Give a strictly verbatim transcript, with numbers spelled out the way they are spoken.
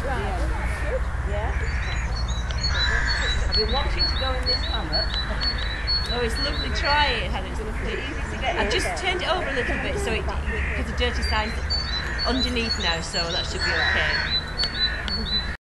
Right. Yeah. I've been wanting to go in this hammock. Oh, it's lovely. Try it, Helen. It's lovely. Easy to get I've in, just isn't it? turned it over a little bit so it because the dirty side's underneath now, so that should be okay.